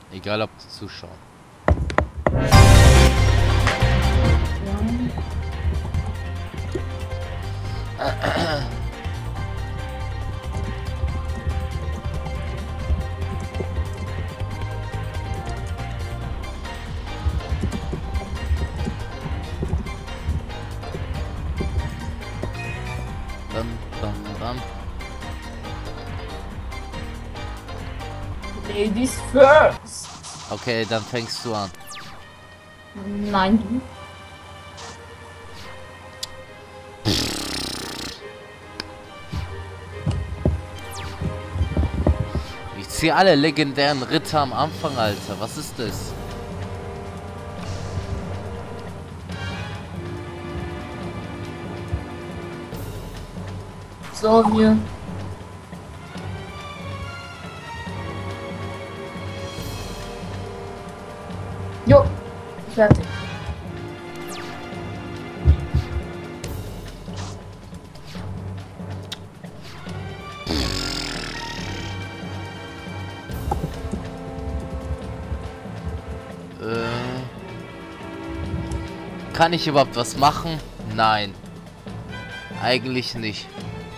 Egal ob die zuschauen. Bam, bam, bam. Ladies first. Okay, dann fängst du an. Nein, du. Ich ziehe alle legendären Ritter am Anfang, Alter. Was ist das? So, wir. Jo, fertig. Kann ich überhaupt was machen? Nein. Eigentlich nicht.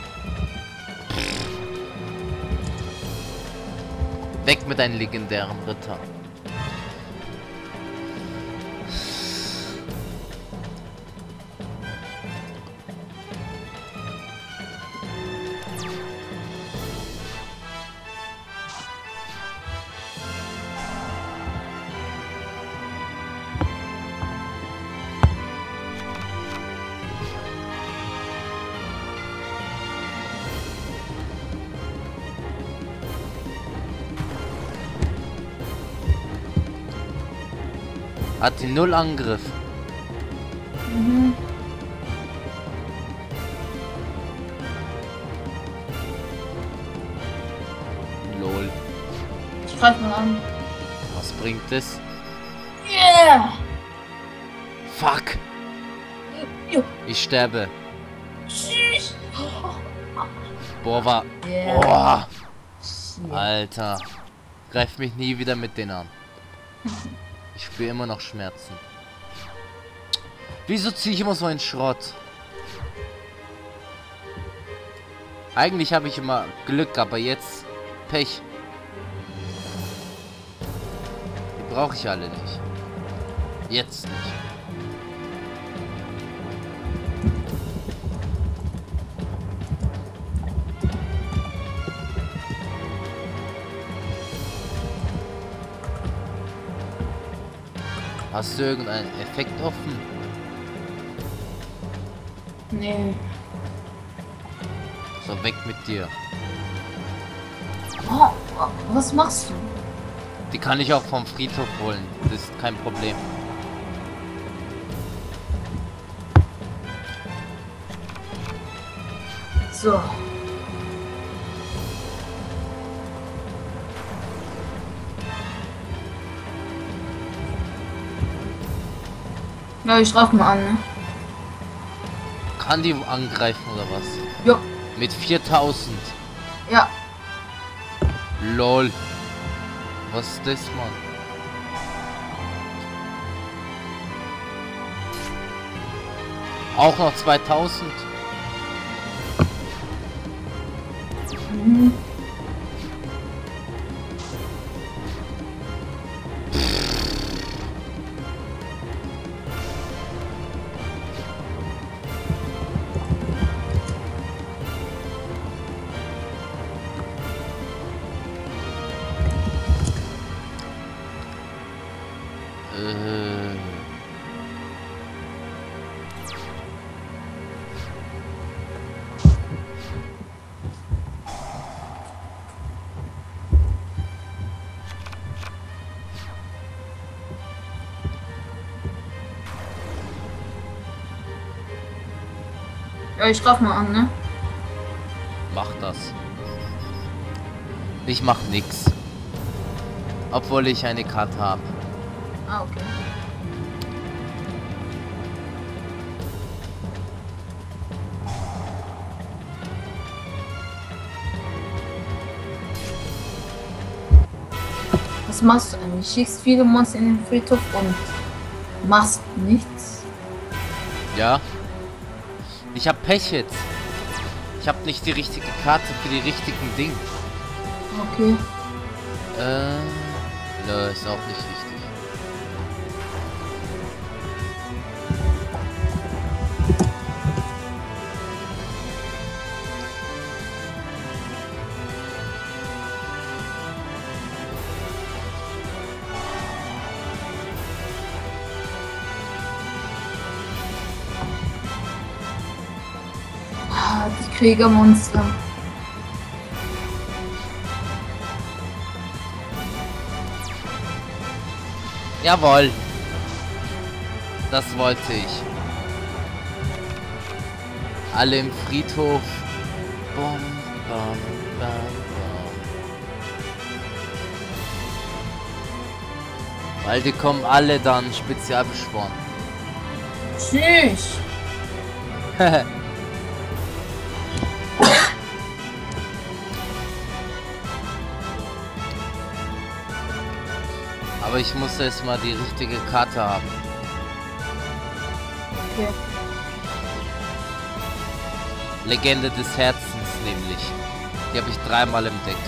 Weg mit deinen legendären Ritter. Hat die Null Angriff. Mhm. Lol. Ich greif mal an. Was bringt es? Yeah! Fuck. Jo. Ich sterbe. Tschüss. Boah, war... Yeah. Boah. Alter. Greif mich nie wieder mit denen an. Ich spüre immer noch Schmerzen. Wieso ziehe ich immer so einen Schrott? Eigentlich habe ich immer Glück, aber jetzt Pech. Die brauche ich alle nicht. Jetzt nicht. Hast du irgendeinen Effekt offen? Nee. So, weg mit dir. Oh, was machst du? Die kann ich auch vom Friedhof holen. Das ist kein Problem. So. Ja, ich greif mal an, ne? Kann die angreifen oder was? Jo. Mit 4000. Ja. Lol. Was ist das, Mann? Auch noch 2000. Mhm. Ja, ich greif mal an, ne? Mach das. Ich mach nix. Obwohl ich eine Karte habe. Ah, okay. Was machst du eigentlich? Schickst viele Monster in den Friedhof und machst nichts? Ja. Ich hab Pech jetzt. Ich hab nicht die richtige Karte für die richtigen Dinge. Okay. Nö, ist auch nicht wichtig. Ah, die Kriegermonster. Jawohl. Das wollte ich. Alle im Friedhof. Bom, bom, bom, bom. Weil die kommen alle dann spezial beschworen. Tschüss. Aber ich muss erst mal die richtige Karte haben. Okay. Legende des Herzens nämlich. Die habe ich dreimal im Deck.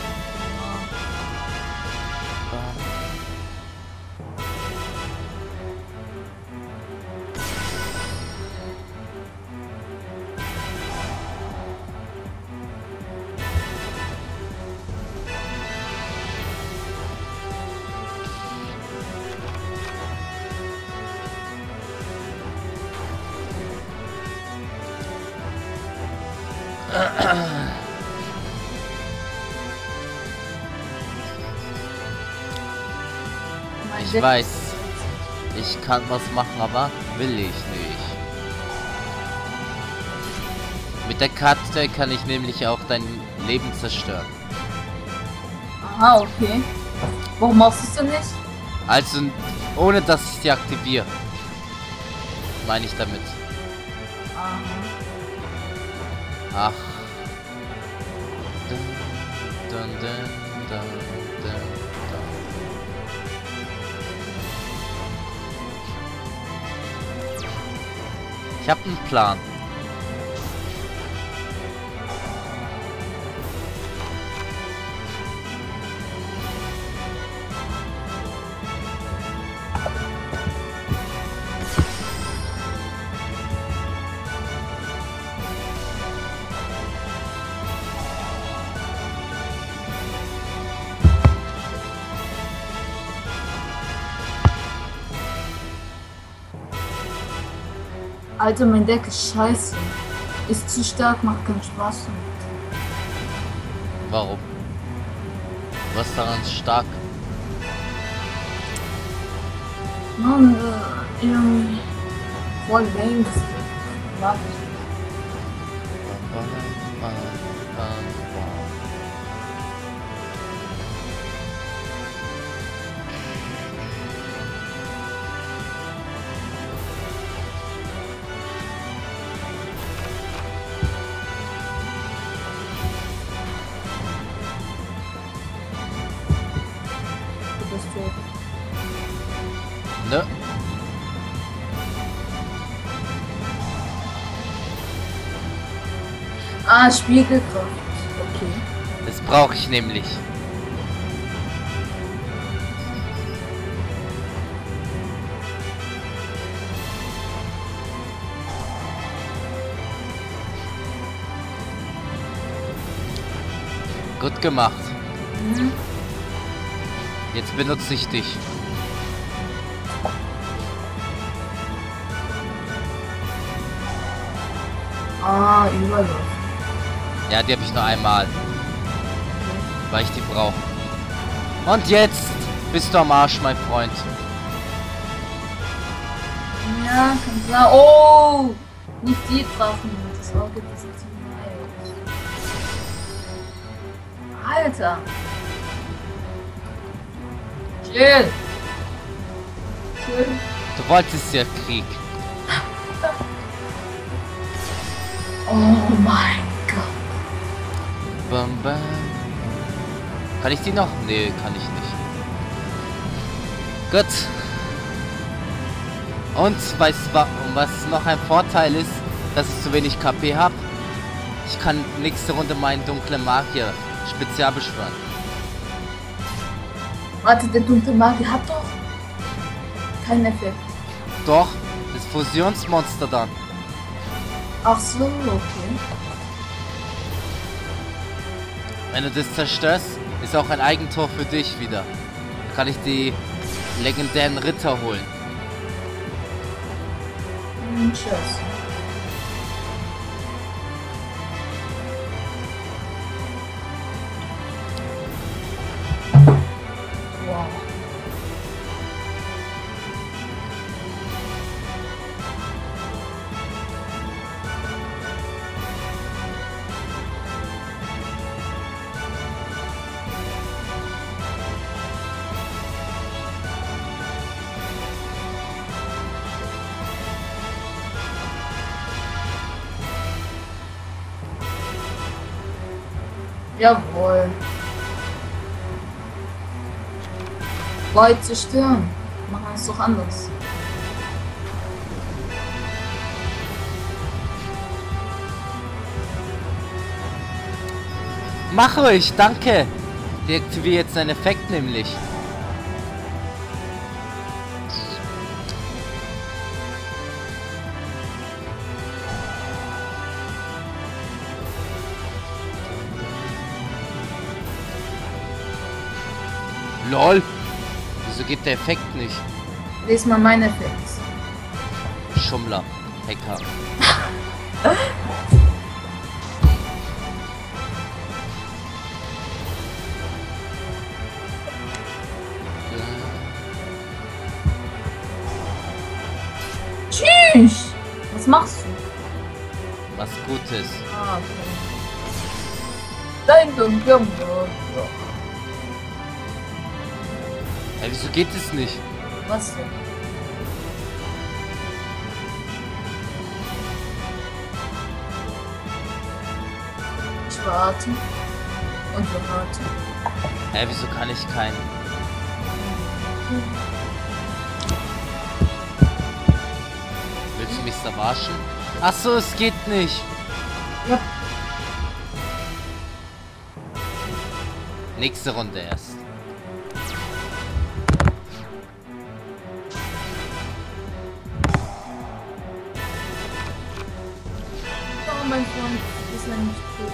Mein Ich Deck weiß, ist- ich kann was machen, aber will ich nicht. Mit der Karte kann ich nämlich auch dein Leben zerstören. Aha, okay. Warum machst du es denn nicht? Also ohne dass ich die aktiviere. Meine ich damit. Aha. Ach. Dun, dun, dun, dun, dun, dun. Ich habe einen Plan. Alter, mein Deck ist scheiße. Ist zu stark, macht keinen Spaß damit. Warum? Was daran ist stark? Mann, irgendwie voll lame das Deck. Mag ich nicht. Du bist tot. Ne? Ah, Spiegelkraft. Okay. Das brauche ich nämlich. Gut gemacht. Mhm. Jetzt benutze ich dich. Ah, Überlauf. Ja, die habe ich nur einmal. Weil ich die brauche. Und jetzt bist du am Arsch, mein Freund. Ja, kann sein. Oh! Nicht die Drachen. Das Auge, das ist zu weit. Alter! Chill! Chill! Du wolltest ja Krieg. Oh mein Gott! Bam, bam. Kann ich die noch? Nee, kann ich nicht. Gut. Und weißt du, was noch ein Vorteil ist, dass ich zu wenig KP habe? Ich kann nächste Runde meinen dunklen Magier spezial beschwören. Warte, der dunkle Magier hat doch keinen Effekt. Doch, das Fusionsmonster dann. Ach so, okay. Wenn du das zerstörst, ist auch ein Eigentor für dich wieder. Da kann ich die legendären Ritter holen. Tschüss. Wow. Jawohl. Leute zerstören. Machen es doch anders. Mach ruhig, danke. Deaktiviere jetzt seinen Effekt nämlich. LOL! Wieso geht der Effekt nicht? Lies mal meinen Effekt. Schummler. Hacker. Tschüss! Was machst du? Was Gutes. Ah, okay. Dein dunkler Magier. Hey, wieso geht es nicht? Was denn? Ich warte. Und wir warten. Hey, wieso kann ich keinen? Willst du mich verarschen? Ach so, es geht nicht. Ja. Nächste Runde erst. Oh, mein Freund, ist ja nicht cool.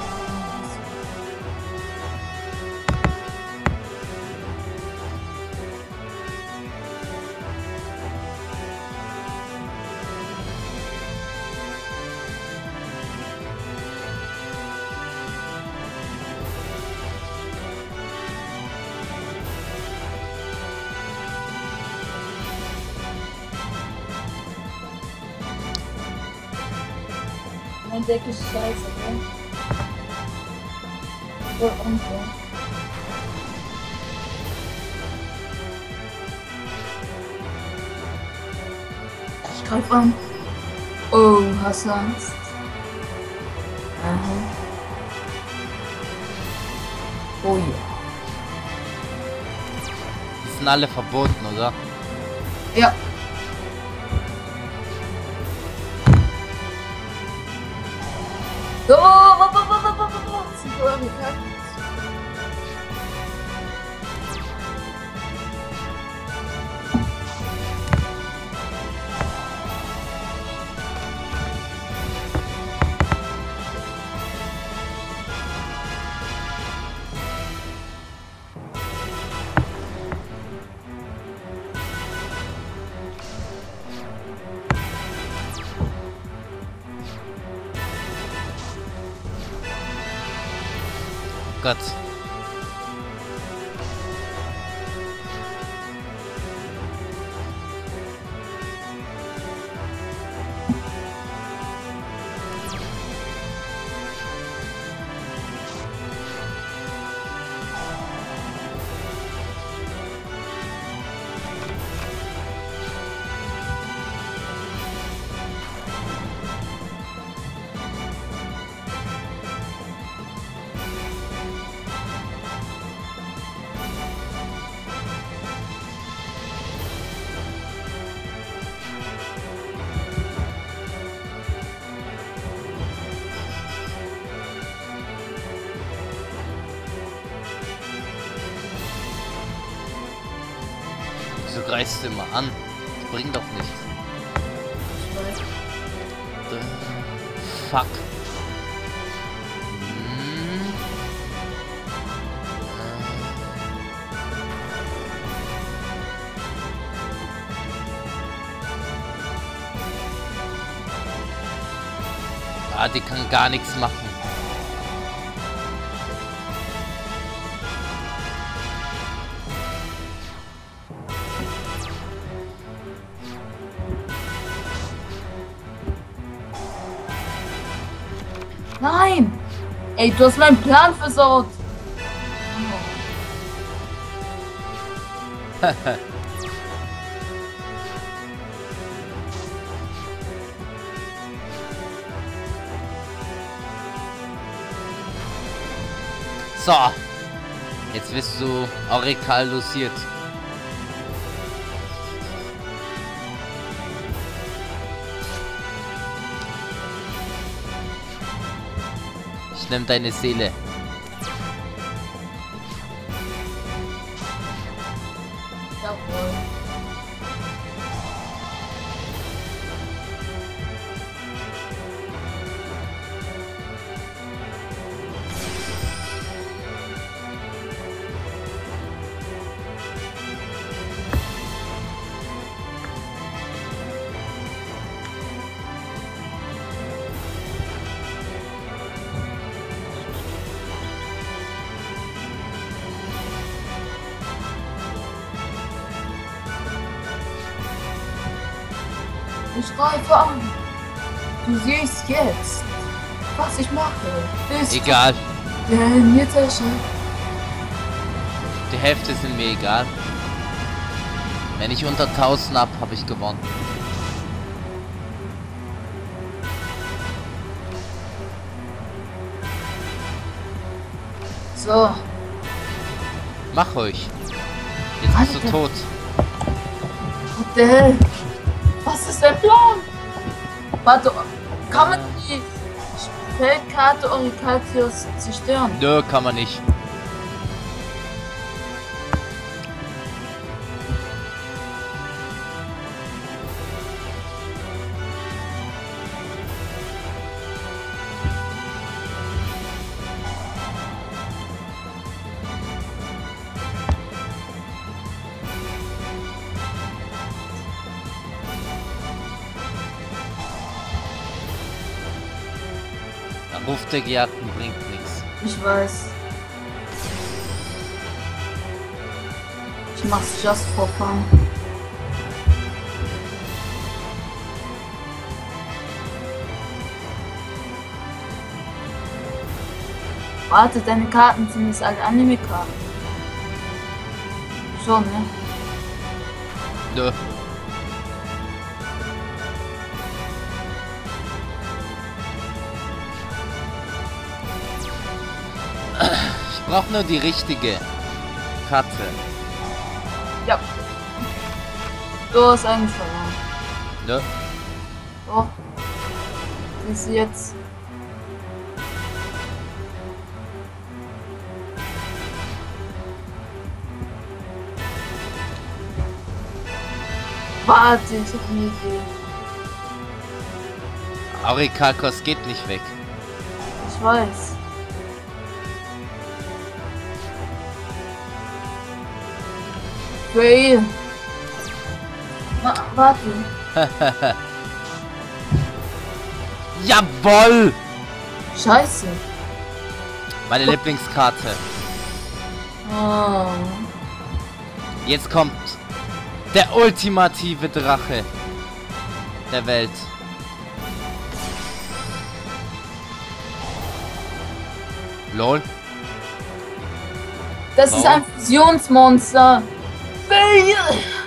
Mein Deck ist scheiße, ne? Voll unfair. Ich greif an. Oh, hast du Angst? Aha. Oh ja. Die sind alle verboten, oder? Ja. So, sind wir gekackt. Gott. Wieso greifst du immer an? Das bringt doch nichts. Ich weiß. Fuck. Ah, die kann gar nichts machen. Nein! Ey, du hast meinen Plan versaut! So. Jetzt wirst du Aurikal losiert. Ich nehme deine Seele. Jawohl. Ich greife an. Du siehst jetzt, was ich mache. Ist Egal. jetzt Die Hälfte sind mir egal. Wenn ich unter 1000 hab, habe ich gewonnen. so. Mach ruhig. Jetzt bist du Alter. tot. What the hell? Was ist der Plan? Warte, kann man die Feldkarte Aurikatius zerstören? Nö, kann man nicht. Ruf der Gejagten bringt nichts. Ich weiß. Ich mach's just for fun. Warte, deine Karten sind jetzt alle Anime-Karten. Schon, ne? Nö. Ich brauche nur die richtige Karte. Ja. Du hast eigentlich verloren. Nö. Doch. Siehst du jetzt? Warte, ich hab eine Idee. Aurikalkos geht nicht weg. Ich weiß. Fail. Warte. Jawoll! Scheiße. Meine Lieblingskarte. Oh. Jetzt kommt der ultimative Drache der Welt. Lol. Das ist ein Fusionsmonster. Fail.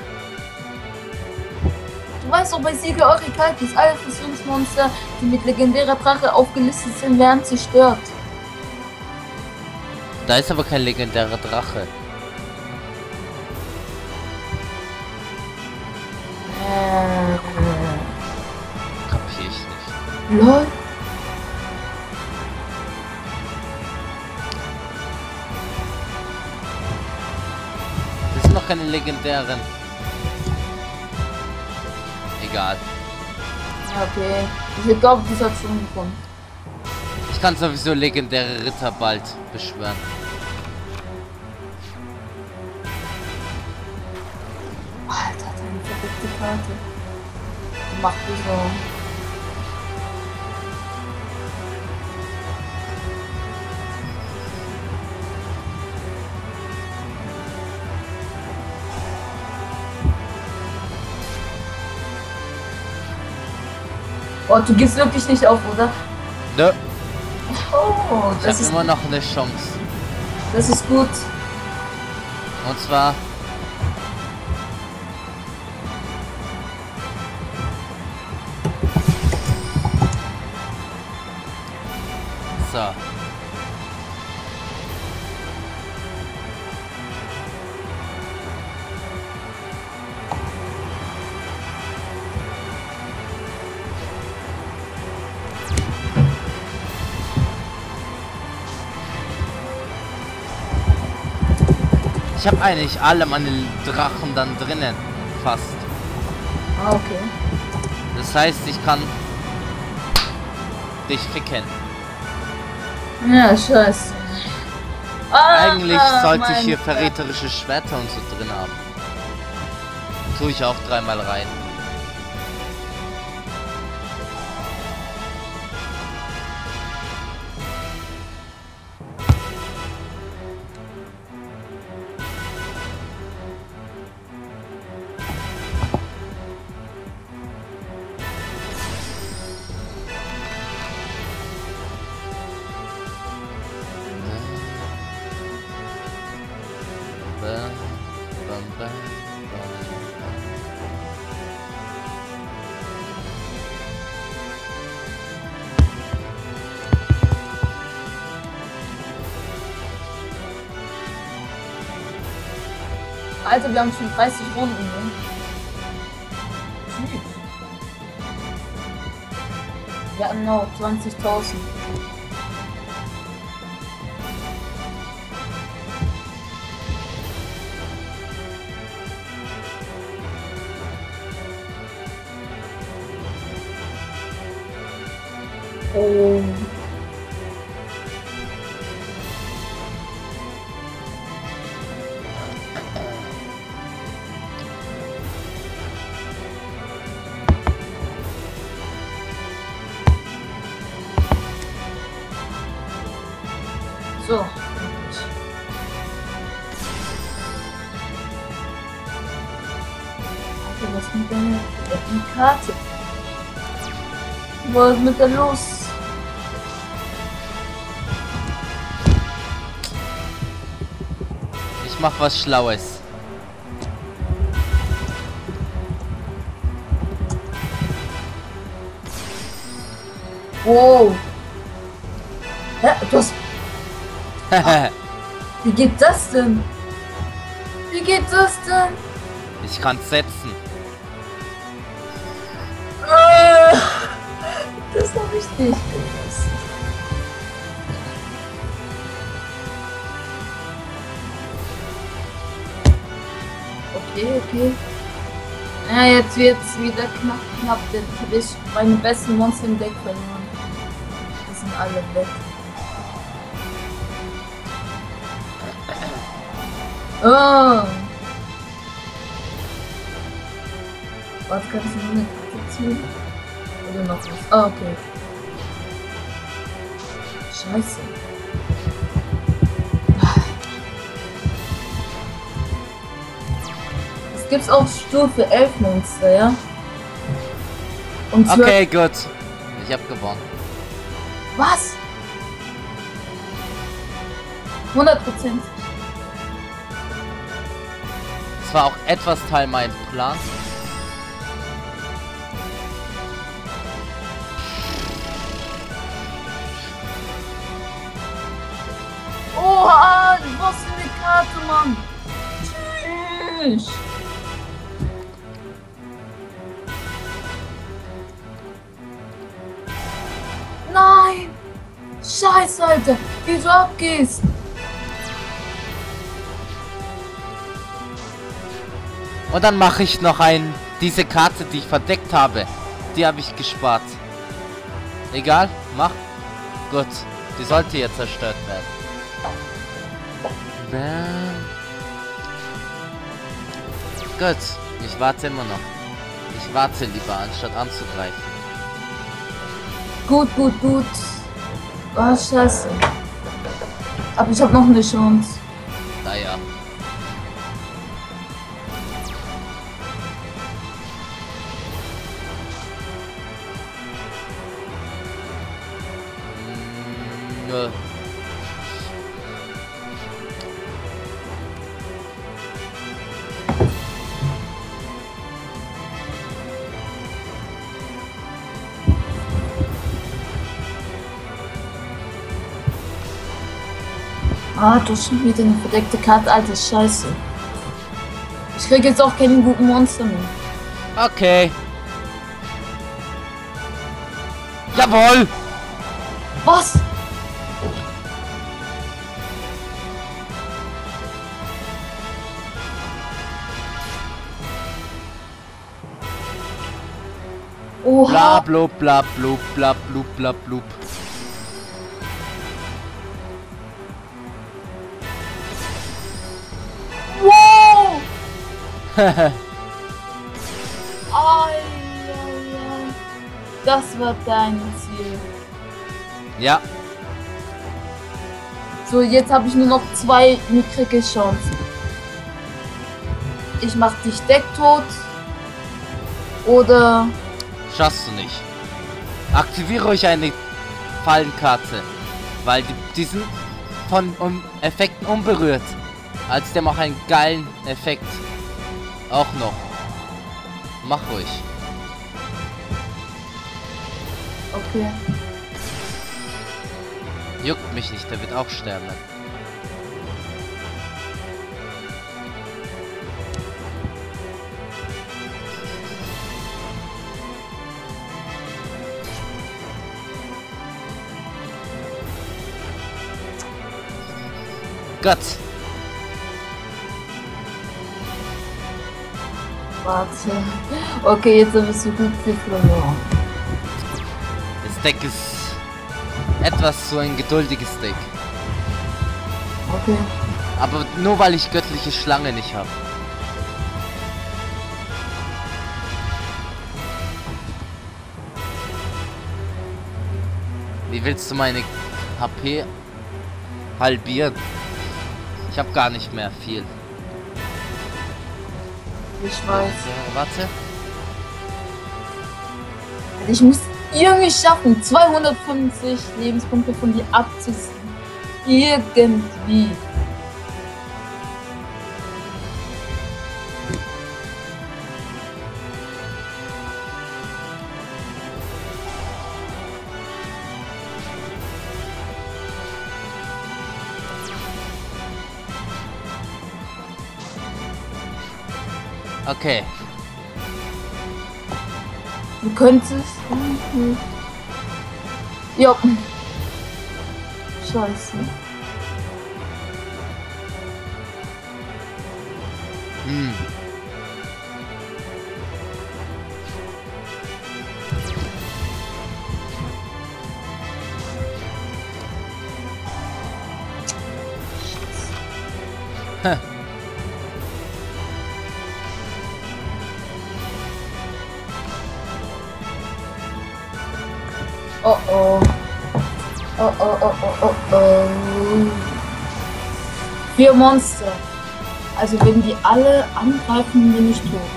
Du weißt doch, bei Sieger Aurikatius, alle Fusionsmonster, die mit legendärer Drache aufgelistet sind, werden zerstört. Da ist aber kein legendärer Drache. Kapier ich nicht. Lol. Das sind noch keine legendären. Egal. Ja, okay. Ich glaube, das hat schon gekommen. Ich kann sowieso legendäre Ritter bald beschwören. Alter, deine verrückte Karte. Die macht die so. Oh, du gehst wirklich nicht auf, oder? Nö. Oh, Ich das habe ist immer noch eine Chance. Das ist gut. Und zwar... So. Ich habe eigentlich alle meine Drachen dann drinnen. Fast. Ah, okay. Das heißt, ich kann dich ficken. Ja, scheiße. Ah, Eigentlich sollte ich mein hier Gott. verräterische Schwerter und so drin haben. Tue ich auch dreimal rein. Bam, bam, bam, bam, bam. Alter, wir haben schon 30 Runden, ne? Tschüss. Wir hatten noch 20.000. Oh. So. Okay, was mit der Karte? Was ist mit der los? Ich mach was Schlaues. Wow. Hä? Du hast... Wie geht das denn? Wie geht das denn? Ich kann setzen. Das habe ich nicht gewusst. Okay, okay. Ja, jetzt wird's wieder knapp. Jetzt habe ich meine besten Monster im Deck verloren. Die sind alle weg. Oh. Was kannst du nur eine Karte ziehen? Oder noch was? Oh, okay. Scheiße. Es gibt auch Stufe 11 Monster, ja? Und 12... Okay, gut. Ich hab gewonnen. Was? 100%. Das war auch etwas Teil meines Plans. Oha, was für eine Karte, Mann. Tschüss. Nein. Scheiße, Alter. Wie du abgehst. Und dann mache ich noch ein Diese Karte, die ich verdeckt habe, die habe ich gespart. Egal, mach. Gut, die sollte jetzt zerstört werden. Gut, ich warte immer noch. Ich warte lieber, anstatt anzugreifen. Gut, gut, gut. Oh, scheiße. Aber ich habe noch eine Chance. Naja. Nö. Ah, du hast schon wieder eine verdeckte Karte, alter Scheiße. Ich krieg jetzt auch keinen guten Monster mehr. Okay. Jawohl! Was? Oha. Bla blub bla blub bla blub bla blub. Wow! Das war dein Ziel. Ja, So, jetzt habe ich nur noch 2 mickrige Chancen. Ich mach dich decktot. Oder... schaffst du nicht. Aktiviere euch eine Fallenkarte, weil die sind von Effekten unberührt. Als der macht einen geilen Effekt. Auch noch. Mach ruhig. Okay. Juckt mich nicht, der wird auch sterben. Gott. Warte. Okay, jetzt bist du gut für verloren. Das Deck ist etwas so ein geduldiges Deck. Okay. Aber nur weil ich göttliche Schlange nicht habe. Wie willst du meine HP halbieren? Ich habe gar nicht mehr viel. Ich weiß. Warte. Ich muss irgendwie schaffen, 250 Lebenspunkte von dir abzuziehen. Irgendwie. Okay. Du könntest. Ja. Scheiße. Hm. Heh. Oh oh. Oh oh oh oh oh oh. 4 Monster. Also wenn die alle angreifen, bin ich tot.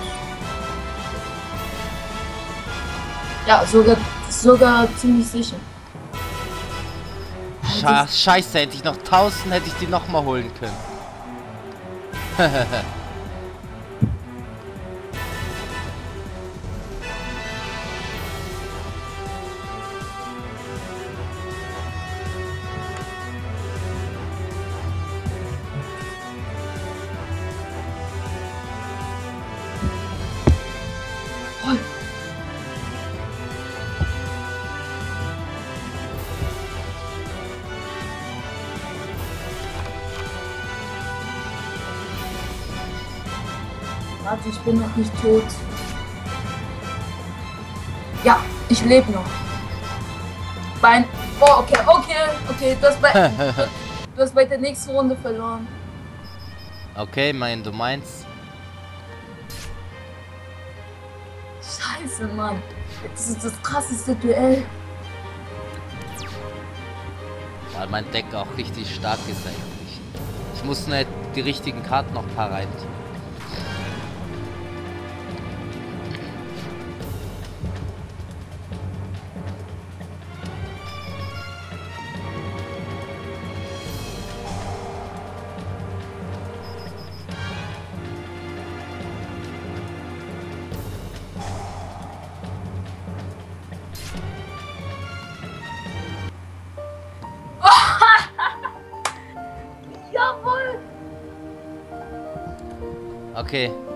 Ja, sogar ziemlich sicher. Scheiße, hätte ich noch 1000, hätte ich die noch mal holen können. Warte, ich bin noch nicht tot. Ja, ich lebe noch. Bein. Oh, okay. Du hast bei der nächsten Runde verloren. Okay, du meinst. Scheiße, Mann. Das ist das krasseste Duell. Weil mein Deck auch richtig stark ist eigentlich. Ich muss nur die richtigen Karten noch parat. Jawohl. Okay,